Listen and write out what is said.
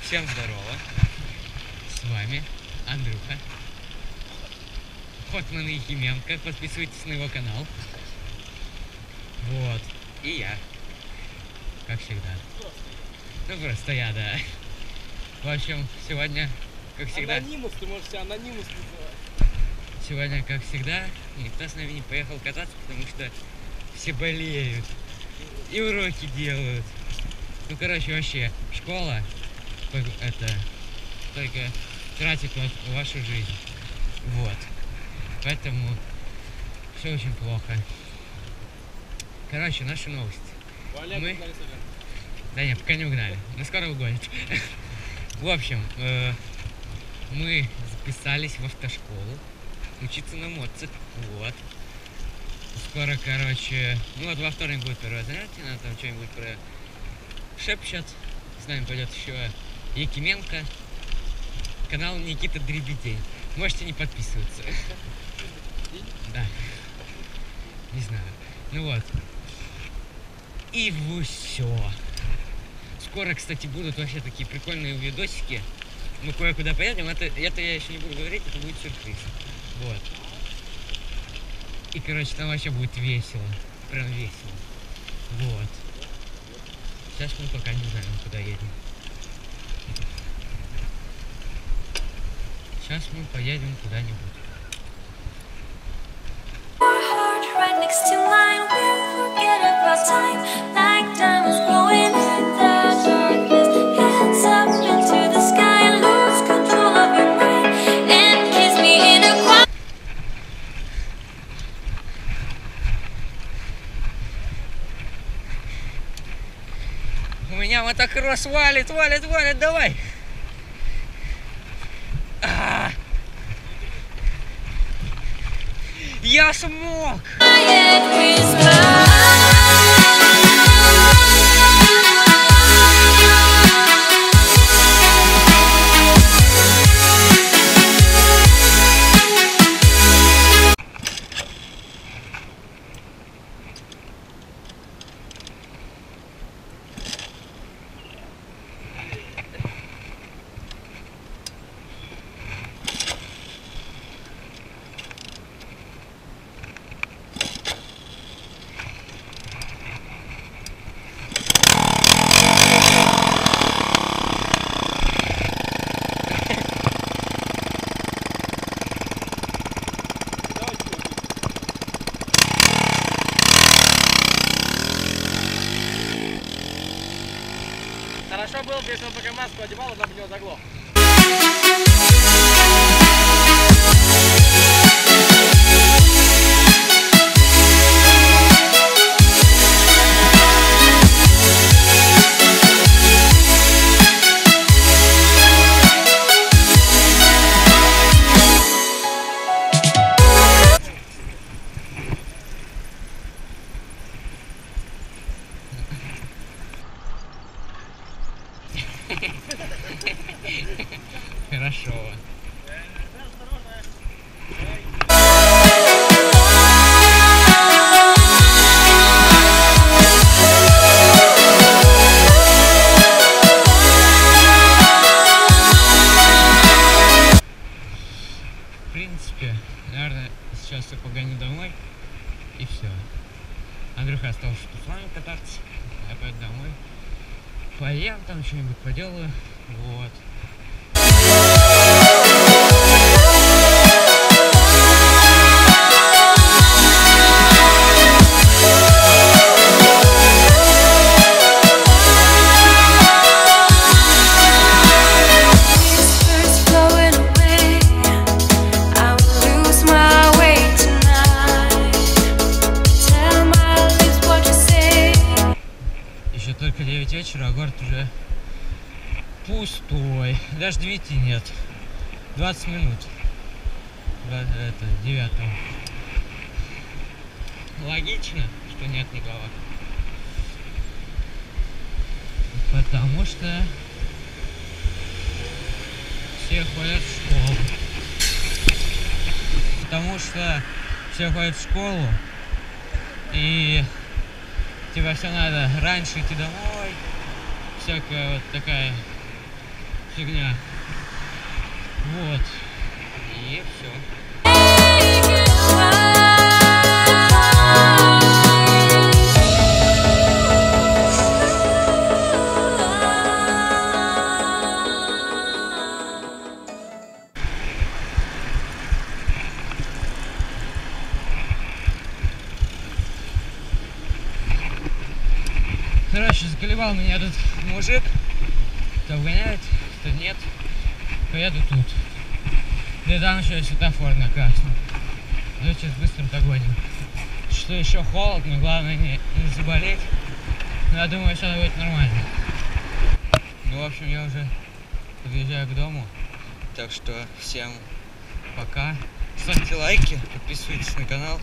Всем здорово. С вами Андрюха. Хотман и Ехименко. Подписывайтесь на его канал. Вот. И я. Как всегда. Ну просто я, да. В общем, сегодня, как всегда... Анонимус, ты можешь себя анонимус называть. Сегодня, как всегда, никто с нами не поехал кататься, потому что все болеют. И уроки делают. Ну, короче, вообще, школа это только тратит вашу жизнь. Вот. Поэтому все очень плохо. Короче, наши новости. Мы... Да нет, пока не угнали. Но скоро угонят. В общем, мы записались в автошколу учиться на мотоцикле. Вот. Скоро, короче, ну вот во вторник будет первое занятие, надо там что-нибудь про шепчет. С нами пойдет еще Ехименко. Канал Никита Дребедень. Можете не подписываться. Да. Не знаю. Ну вот. И все. Скоро, кстати, будут вообще такие прикольные видосики. Мы кое-куда поедем. Это я еще не буду говорить, это будет сюрприз. Вот. И, короче, там вообще будет весело. Прям весело. Вот. Сейчас мы пока не знаем, куда едем. Сейчас мы поедем куда-нибудь. У меня мотокросс валит, давай! Я смог! Хорошо было бы, если он пока маску одевал, она бы не заглох. Хорошо. В принципе, наверное, сейчас я погоню домой и все. Андрюха остался с вами кататься, я пойду домой. Поем там что-нибудь поделаю. Вот. Еще только 9 вечера, а город уже пустой. Даже 9 нет. 20 минут. Это 9. Логично, что нет никого. Потому что все ходят в школу. Потому что все ходят в школу. И типа все надо раньше идти домой. Всякая вот такая фигня. Вот. И все. Короче, заколебал меня этот мужик. То обгоняет, то нет. Поеду тут. Да и там еще светофор на красном. Давайте сейчас быстро догоним. Что еще холодно, главное не заболеть. Но я думаю, все будет нормально. Ну, в общем, я уже подъезжаю к дому. Так что всем пока. Ставьте лайки, подписывайтесь на канал.